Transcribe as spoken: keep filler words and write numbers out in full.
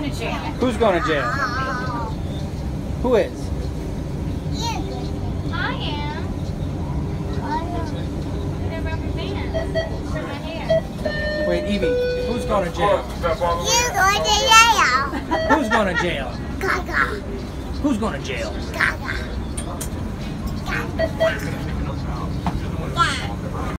going to jail. Who's going to jail? Who is? I am. The rubber bands for my hair. Wait, Evie, who's going to jail? You're going to jail. Who's going to jail? Gaga. Who's going to jail? Gaga. Gaga.